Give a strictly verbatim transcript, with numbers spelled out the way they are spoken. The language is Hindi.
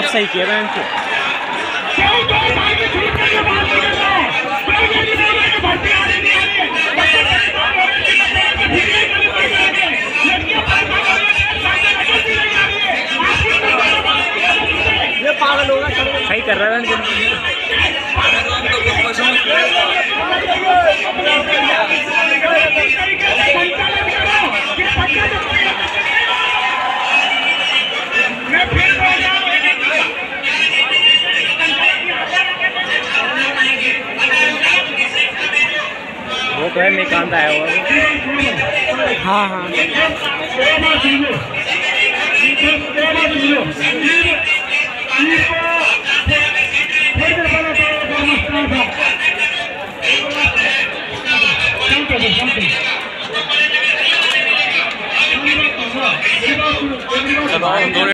अब सही किया मैं इनको। ये पागल होगा, सही कर रहा है वो तो है निकालता है वो। हाँ हाँ चलो